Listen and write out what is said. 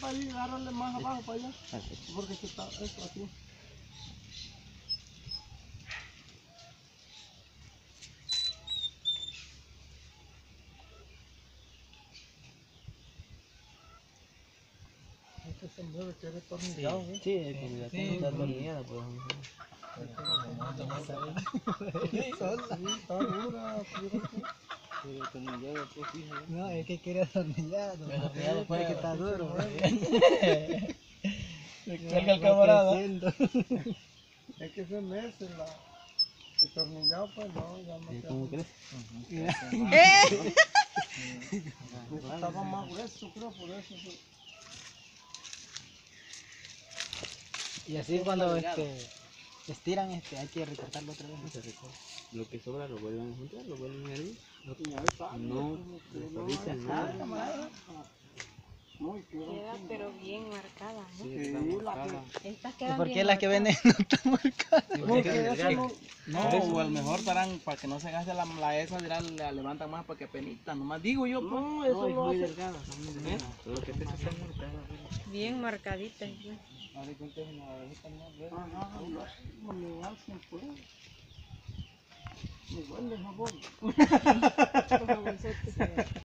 ahí, agárrale más abajo para allá. Porque aquí está esto aquí. Este se mueve, que es destornillado, ¿eh? Sí, como ya tengo la tornillada, pues. Está dura, fíjate. Pero tornillada, pues, fíjate. No, es que quiere atornillado. Atornillado, pues, que está duro. Carga el camarada. Es que se mece la... Destornillado, pues no, ya no se ¿Cómo crees? estaba más grueso, creo, por eso. Y así cuando estiran hay que recortarlo otra vez. Lo que sobra lo vuelven a juntar, lo vuelven a hervir. No, desperdician nada. Queda pero bien marcada, ¿no? Sí, está marcada. Estas ¿Y quedan por bien qué las que marcadas. venden no están marcadas? No, o a lo mejor darán para que no se gaste la esa, dirán, la levantan más para que penita, nomás digo yo, pues. No, eso Es lo muy hace. delgada, son muy delgadas. Lo que pesa está marcada. Bien marcaditas. ¿No? Ajá, no le hacen, pues. Igual de jabón. Los jaboncitos.